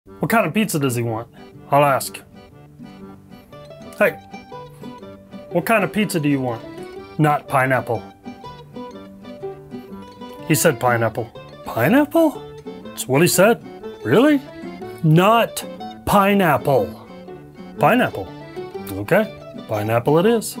What kind of pizza does he want? I'll ask. Hey, what kind of pizza do you want? Not pineapple. He said pineapple. Pineapple? That's what he said. Really? Not pineapple. Pineapple. Okay, pineapple it is.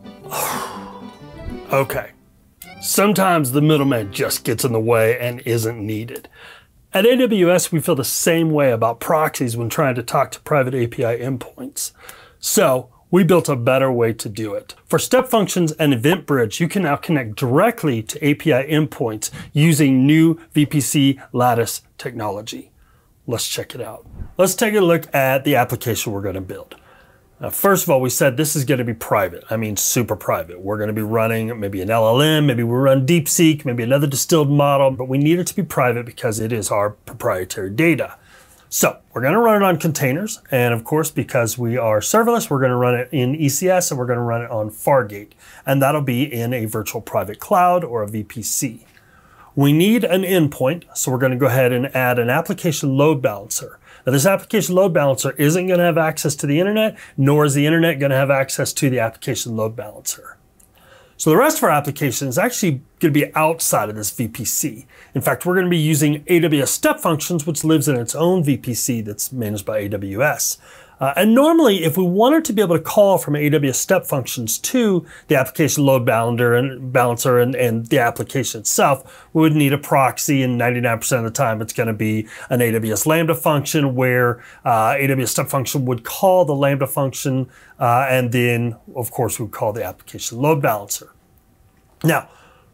Okay. Sometimes the middleman just gets in the way and isn't needed. At AWS, we feel the same way about proxies when trying to talk to private API endpoints. So we built a better way to do it. For Step Functions and EventBridge, you can now connect directly to API endpoints using new VPC Lattice technology. Let's check it out. Let's take a look at the application we're going to build. First of all, we said this is going to be private. I mean, super private. We're going to be running maybe an LLM, maybe we'll run DeepSeek, maybe another distilled model, but we need it to be private because it is our proprietary data. So we're going to run it on containers. And of course, because we are serverless, we're going to run it in ECS and we're going to run it on Fargate. And that'll be in a virtual private cloud or a VPC. We need an endpoint, so we're going to go ahead and add an application load balancer. Now, this application load balancer isn't going to have access to the internet, nor is the internet going to have access to the application load balancer. So the rest of our application is actually going to be outside of this VPC. In fact, we're going to be using AWS Step Functions, which lives in its own VPC that's managed by AWS. And normally, if we wanted to be able to call from AWS Step Functions to the application load balancer and the application itself, we would need a proxy, and 99% of the time it's going to be an AWS Lambda function where AWS Step Function would call the Lambda function, and then, of course, we would call the application load balancer. Now,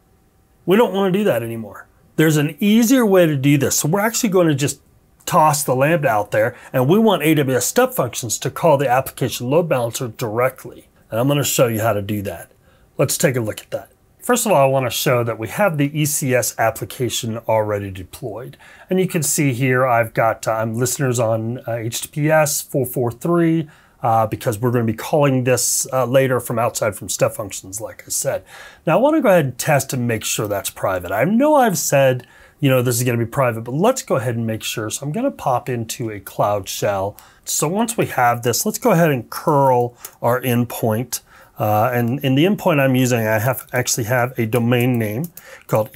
we don't want to do that anymore. There's an easier way to do this. So we're actually going to just toss the Lambda out there, and we want AWS Step Functions to call the application load balancer directly. And I'm going to show you how to do that. Let's take a look at that. First of all, I want to show that we have the ECS application already deployed. And you can see here I've got listeners on HTTPS 443 because we're going to be calling this later from outside from Step Functions, like I said. Now I want to go ahead and test and make sure that's private. I know I've said this is going to be private, but let's go ahead and make sure. So I'm going to pop into a CloudShell. So once we have this, let's go ahead and curl our endpoint. And in the endpoint I'm using, I actually have a domain name called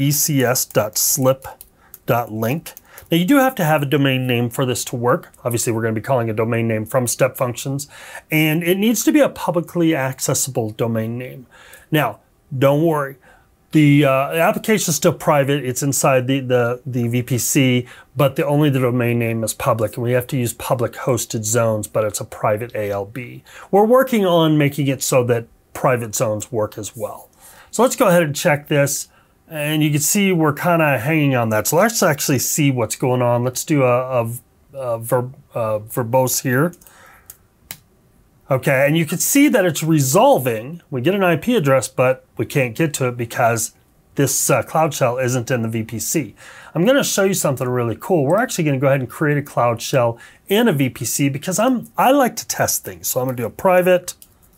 ecs.slip.link. Now you do have to have a domain name for this to work. Obviously, we're going to be calling a domain name from Step Functions, and it needs to be a publicly accessible domain name. Now, don't worry. The application is still private. It's inside the VPC, but only the domain name is public, and we have to use public hosted zones, but it's a private ALB. We're working on making it so that private zones work as well. So let's go ahead and check this, and you can see we're kind of hanging on that. So let's actually see what's going on. Let's do a verbose here. Okay, and you can see that it's resolving. We get an IP address, but we can't get to it because this CloudShell isn't in the VPC. I'm going to show you something really cool. We're actually going to go ahead and create a CloudShell in a VPC because I like to test things. So I'm going to do a private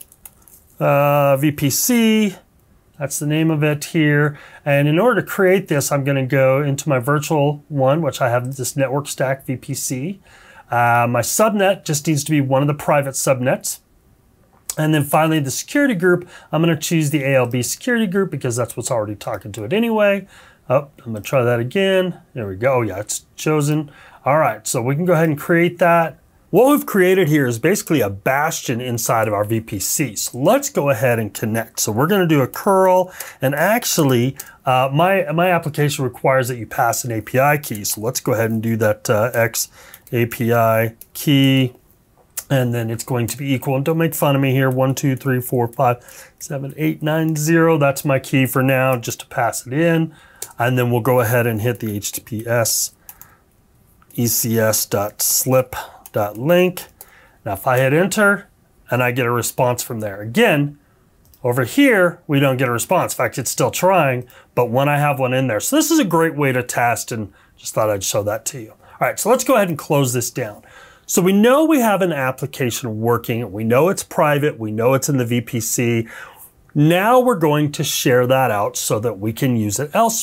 VPC. That's the name of it here. And in order to create this, I'm going to go into my virtual one, which I have this network stack VPC. My subnet just needs to be one of the private subnets. And then finally, the security group, I'm going to choose the ALB security group because that's what's already talking to it anyway. Oh, I'm going to try that again. There we go. Yeah, it's chosen. All right, so we can go ahead and create that. What we've created here is basically a bastion inside of our VPC. So let's go ahead and connect. So we're going to do a curl, and actually, my application requires that you pass an API key. So let's go ahead and do that X API key. And then it's going to be equal, and don't make fun of me here, 1, 2, 3, 4, 5, 7, 8, 9, 0. That's my key for now, just to pass it in. And then we'll go ahead and hit the HTTPS ecs.slip.link. Now if I hit enter, and I get a response from there. Again, over here, we don't get a response. In fact, it's still trying, but when I have one in there. So this is a great way to test, and just thought I'd show that to you. All right, so let's go ahead and close this down. So we know we have an application working. We know it's private. We know it's in the VPC. Now we're going to share that out so that we can use it elsewhere.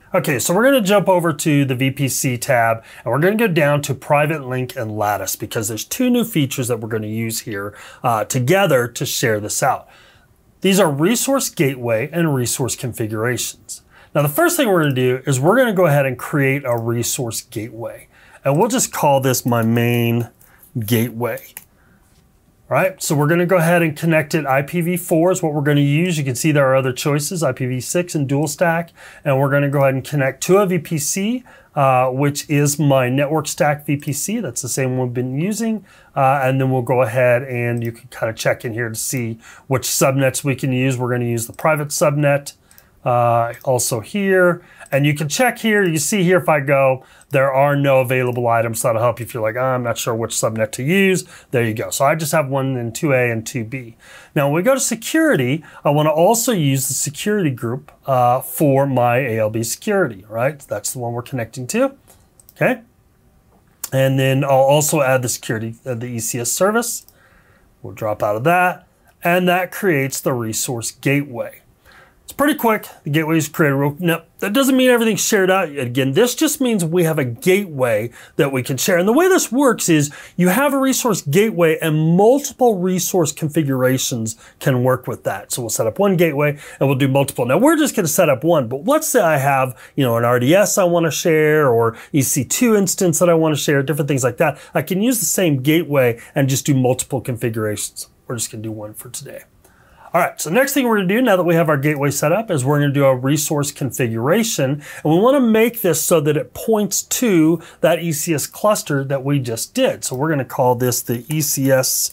Okay, so we're going to jump over to the VPC tab, and we're going to go down to Private Link and Lattice because there's two new features that we're going to use here together to share this out. These are resource gateway and resource configurations. Now, the first thing we're going to do is we're going to go ahead and create a resource gateway, and we'll just call this my main gateway. All right, so we're going to go ahead and connect it. IPv4 is what we're going to use. You can see there are other choices, IPv6 and dual stack. And we're going to go ahead and connect to a VPC, which is my network stack VPC. That's the same one we've been using. And then we'll go ahead and you can kind of check in here to see which subnets we can use. We're going to use the private subnet also here. And you can check here, you see here if I go, there are no available items. That'll help you if you're like, oh, I'm not sure which subnet to use. There you go. So I just have one in 2A and 2B. Now when we go to security, I want to also use the security group for my ALB security, right? That's the one we're connecting to, okay? And then I'll also add the security, the ECS service. We'll drop out of that. And that creates the resource gateway. It's pretty quick. The gateway is created. Now, that doesn't mean everything's shared out. Again, this just means we have a gateway that we can share. And the way this works is you have a resource gateway and multiple resource configurations can work with that. So we'll set up one gateway and we'll do multiple. Now we're just going to set up one, but let's say I have, an RDS I want to share or EC2 instance that I want to share, different things like that. I can use the same gateway and just do multiple configurations. We're just going to do one for today. All right, so next thing we're going to do now that we have our gateway set up is we're going to do a resource configuration. And we want to make this so that it points to that ECS cluster that we just did. So we're going to call this the ECS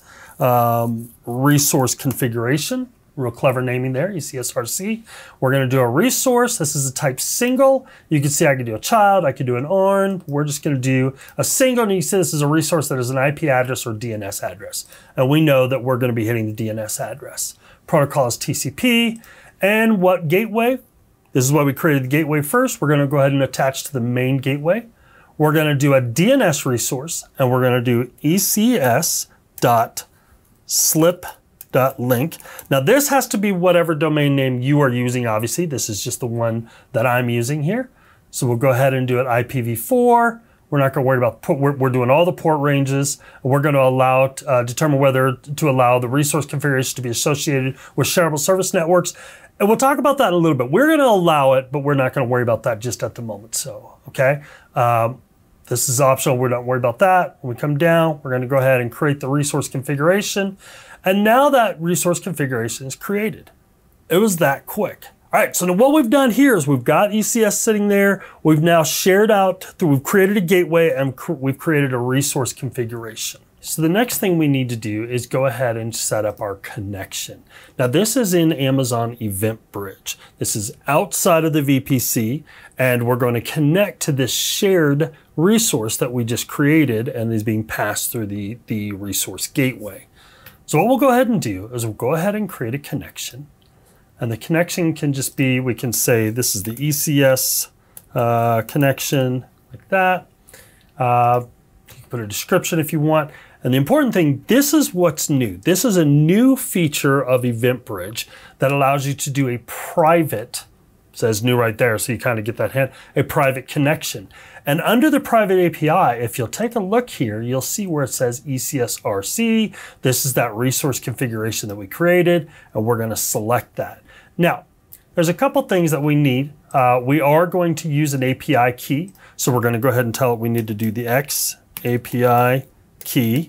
resource configuration. Real clever naming there, ECSRC. We're going to do a resource. This is a type single. You can see I can do a child, I can do an ARN. We're just going to do a single, and you see this is a resource that is an IP address or DNS address. And we know that we're going to be hitting the DNS address. Protocol is TCP. And what gateway? This is why we created the gateway first. We're going to go ahead and attach to the main gateway. We're going to do a DNS resource, and we're going to do ECS.slip.link. Now this has to be whatever domain name you are using, obviously. This is just the one that I'm using here. So we'll go ahead and do it IPv4. We're not going to worry about, we're doing all the port ranges. We're going to allow, determine whether to allow the resource configuration to be associated with shareable service networks. And we'll talk about that in a little bit. We're going to allow it, but we're not going to worry about that just at the moment. So, okay. This is optional. We're not worried about that. When we come down, we're going to go ahead and create the resource configuration. And now that resource configuration is created. It was that quick. All right, so now what we've done here is we've got ECS sitting there. We've now shared out, we've created a gateway and we've created a resource configuration. So the next thing we need to do is go ahead and set up our connection. Now this is in Amazon EventBridge. This is outside of the VPC, and we're going to connect to this shared resource that we just created and is being passed through the resource gateway. So what we'll go ahead and do is we'll go ahead and create a connection. And the connection can just be, we can say this is the ECS connection, like that. You can put a description if you want. And the important thing, this is what's new. This is a new feature of EventBridge that allows you to do a private, says new right there, so you kind of get that hint, a private connection. And under the private API, if you'll take a look here, you'll see where it says ECSRC. This is that resource configuration that we created, and we're going to select that. Now, there's a couple things that we need. We are going to use an API key. So we're going to go ahead and tell it we need to do the X API key.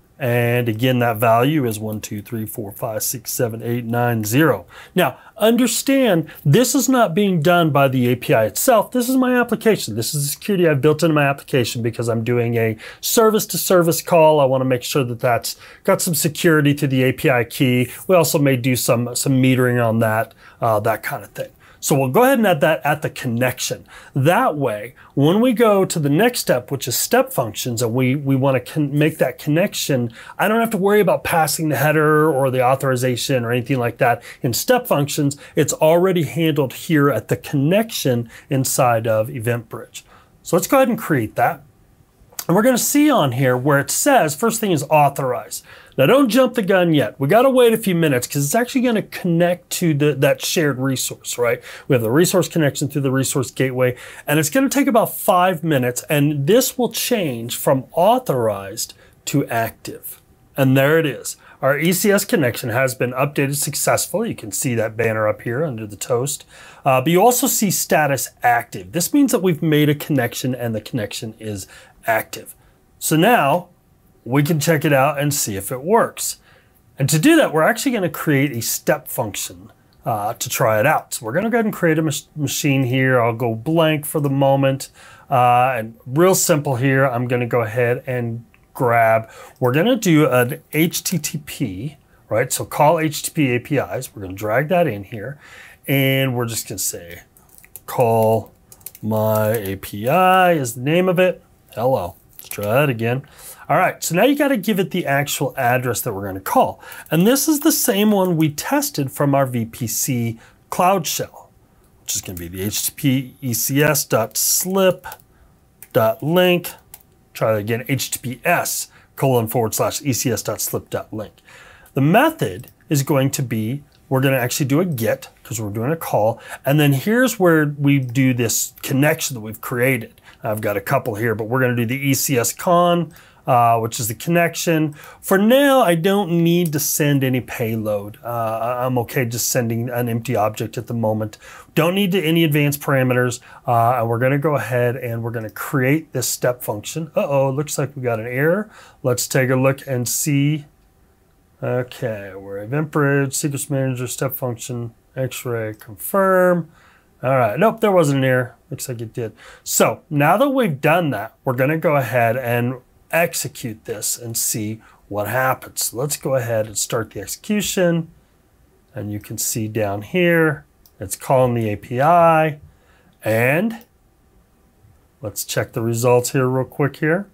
And again, that value is 1, 2, 3, 4, 5, 6, 7, 8, 9, 0. Now, understand this is not being done by the API itself. This is my application. This is the security I've built into my application because I'm doing a service-to-service call. I want to make sure that that's got some security to the API key. We also may do some metering on that, that kind of thing. So we'll go ahead and add that at the connection. That way, when we go to the next step, which is step functions, and we want to make that connection, I don't have to worry about passing the header or the authorization or anything like that. In step functions, it's already handled here at the connection inside of EventBridge. So let's go ahead and create that. And we're going to see on here where it says, first thing is authorize. Now don't jump the gun yet. We got to wait a few minutes because it's actually going to connect to that shared resource, right? We have the resource connection through the resource gateway, and it's going to take about 5 minutes, and this will change from authorized to active. And there it is. Our ECS connection has been updated successfully. You can see that banner up here under the toast. But you also see status active. This means that we've made a connection and the connection is active. So now we can check it out and see if it works. And to do that, we're actually going to create a step function to try it out. So we're going to go ahead and create a machine here. I'll go blank for the moment. And real simple here, I'm going to go ahead and grab, we're going to do an HTTP, right? So call HTTP APIs. We're going to drag that in here. And we're just going to say, call my API is the name of it. Hello. Let's try that again. All right, so now you got to give it the actual address that we're going to call. And this is the same one we tested from our VPC CloudShell, which is going to be the HTTP ECS.slip.link. Try that again, HTTPS:/ECS.slip.link. The method is going to be, we're going to actually do a get because we're doing a call. And then here's where we do this connection that we've created. I've got a couple here, but we're going to do the ECS con, which is the connection. For now, I don't need to send any payload. I'm okay just sending an empty object at the moment. Don't need any advanced parameters. And we're going to go ahead and we're going to create this step function. Uh-oh, looks like we got an error. Let's take a look and see. Okay, we're EventBridge, Secrets Manager, step function, X-ray, confirm. All right, nope, there wasn't an error. Looks like it did. So now that we've done that, we're going to go ahead and execute this and see what happens. So let's go ahead and start the execution. And you can see down here, it's calling the API. And let's check the results here real quick here.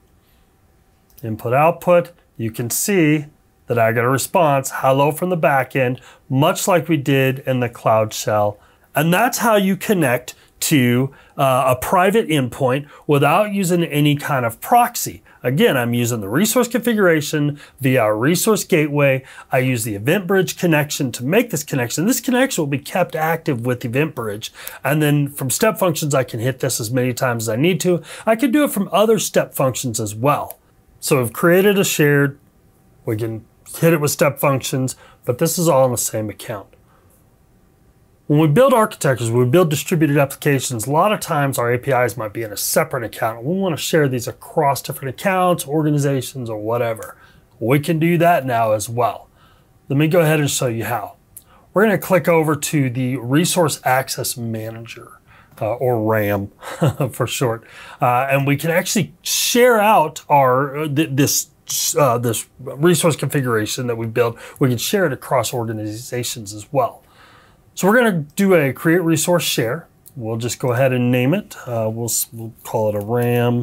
Input, output. You can see that I got a response, hello from the back end, much like we did in the CloudShell. And that's how you connect to a private endpoint without using any kind of proxy. Again, I'm using the resource configuration via our resource gateway. I use the EventBridge connection to make this connection. This connection will be kept active with EventBridge. And then from step functions, I can hit this as many times as I need to. I can do it from other step functions as well. So we've created a shared, we can hit it with step functions, but this is all in the same account. When we build architectures, when we build distributed applications, a lot of times our APIs might be in a separate account. We want to share these across different accounts, organizations, or whatever. We can do that now as well. Let me go ahead and show you how. We're going to click over to the Resource Access Manager, or RAM for short. And we can actually share out our this resource configuration that we built. We can share it across organizations as well. So we're going to do a create resource share. We'll just go ahead and name it. We'll call it a RAM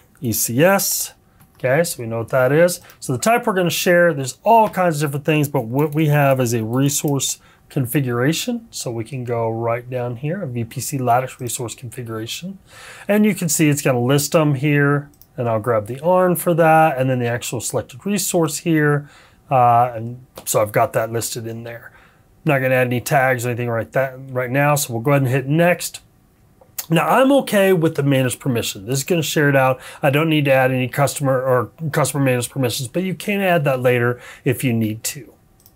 ECS. Okay, so we know what that is. So the type we're going to share, there's all kinds of different things, but what we have is a resource configuration. So we can go right down here, a VPC Lattice resource configuration. And you can see it's going to list them here. And I'll grab the ARN for that, and then the actual selected resource here. And so I've got that listed in there. I'm not going to add any tags or anything right now, so we'll go ahead and hit next. Now I'm okay with the managed permission. This is going to share it out. I don't need to add any customer managed permissions, but you can add that later if you need to.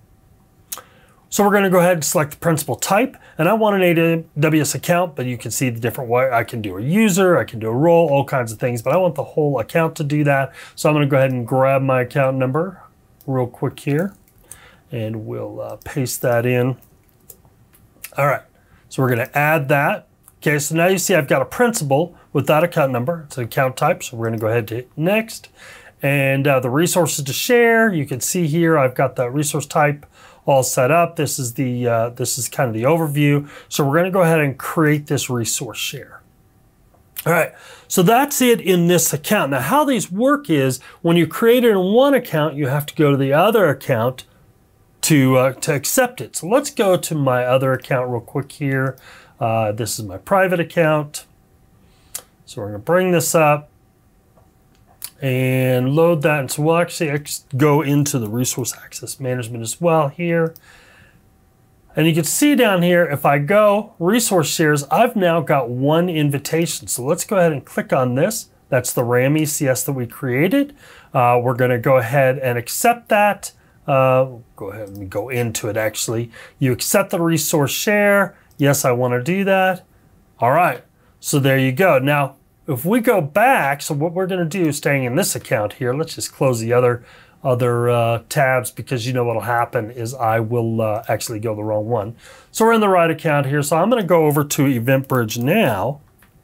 So we're going to go ahead and select the principal type, and I want an AWS account, but you can see the different way. I can do a user, I can do a role, all kinds of things, but I want the whole account to do that. So I'm going to go ahead and grab my account number real quick here, and we'll paste that in. All right, so we're going to add that. Okay, so now you see I've got a principal with that account number. It's an account type, so we're going to go ahead and hit next. And the resources to share, you can see here I've got the resource type all set up. This is kind of the overview. So we're going to go ahead and create this resource share. All right, so that's it in this account. Now how these work is when you create it in one account, you have to go to the other account to accept it. So let's go to my other account real quick here. This is my private account. So we're going to bring this up. and load that. And so we'll actually go into the resource access management as well here. And you can see down here, if I go resource shares, I've now got one invitation. So let's go ahead and click on this. That's the RAM ECS that we created. We're going to go ahead and accept that. Go ahead and go into it actually. You accept the resource share. Yes, I want to do that. All right, so there you go. Now, if we go back, so what we're going to do, staying in this account here, let's just close the other tabs, because you know what'll happen is I will actually go the wrong one. So we're in the right account here. So I'm going to go over to EventBridge now,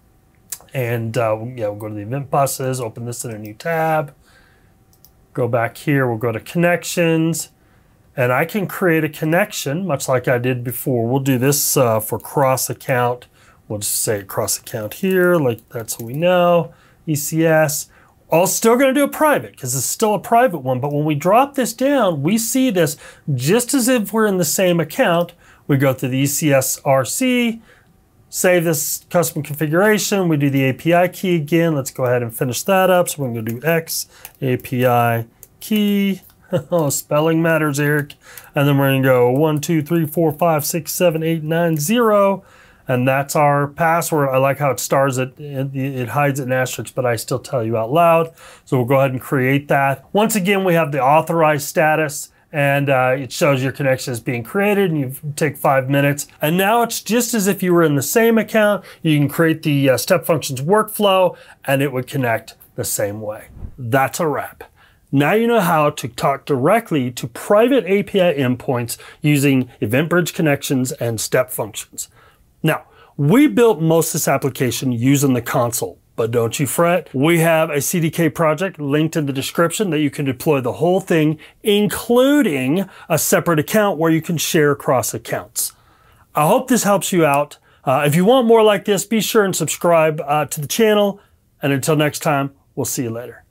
and we'll go to the event buses, open this in a new tab, go back here, we'll go to connections, and I can create a connection much like I did before. We'll do this for cross account. We'll just say cross account here, like that's what we know, ECS. I'm still going to do a private because it's still a private one, but when we drop this down, we see this just as if we're in the same account. We go through the ECS RC, save this custom configuration, we do the API key again. Let's go ahead and finish that up. So we're going to do X API key. Oh, spelling matters, Eric. And then we're going to go 1, 2, 3, 4, 5, 6, 7, 8, 9, 0. And that's our password. I like how it stars it. It hides it in asterisks, but I still tell you out loud. So we'll go ahead and create that. Once again, we have the authorized status, and it shows your connection is being created, and you take 5 minutes. And now it's just as if you were in the same account. You can create the Step Functions workflow, and it would connect the same way. That's a wrap. Now you know how to talk directly to private API endpoints using EventBridge connections and Step Functions. Now, we built most of this application using the console, but don't you fret. We have a CDK project linked in the description that you can deploy the whole thing, including a separate account where you can share across accounts. I hope this helps you out. If you want more like this, be sure and subscribe to the channel. And until next time, we'll see you later.